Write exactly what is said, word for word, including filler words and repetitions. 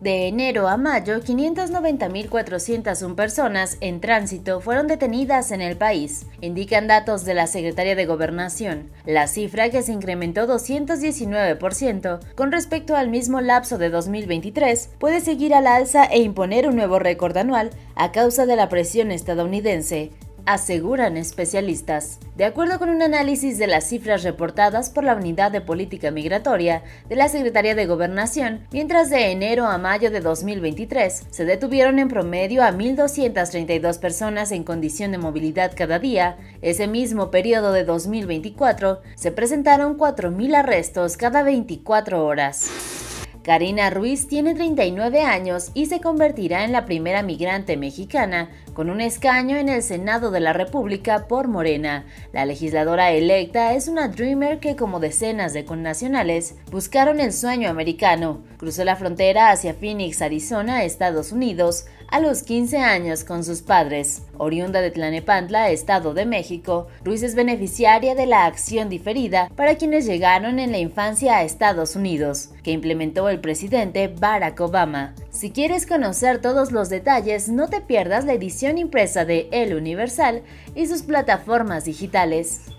De enero a mayo, quinientas noventa mil cuatrocientas una personas en tránsito fueron detenidas en el país, indican datos de la Secretaría de Gobernación. La cifra, que se incrementó doscientos diecinueve por ciento con respecto al mismo lapso de dos mil veintitrés, puede seguir al alza e imponer un nuevo récord anual a causa de la presión estadounidense, aseguran especialistas. De acuerdo con un análisis de las cifras reportadas por la Unidad de Política Migratoria de la Secretaría de Gobernación, mientras de enero a mayo de dos mil veintitrés se detuvieron en promedio a mil doscientas treinta y dos personas en condición de movilidad cada día, ese mismo periodo de dos mil veinticuatro se presentaron cuatro mil arrestos cada veinticuatro horas. Karina Ruiz tiene treinta y nueve años y se convertirá en la primera migrante mexicana con un escaño en el Senado de la República por Morena. La legisladora electa es una dreamer que, como decenas de connacionales, buscaron el sueño americano. Cruzó la frontera hacia Phoenix, Arizona, Estados Unidos, a los quince años con sus padres. Oriunda de Tlanepantla, Estado de México, Ruiz es beneficiaria de la acción diferida para quienes llegaron en la infancia a Estados Unidos, que implementó el presidente Barack Obama. Si quieres conocer todos los detalles, no te pierdas la edición impresa de El Universal y sus plataformas digitales.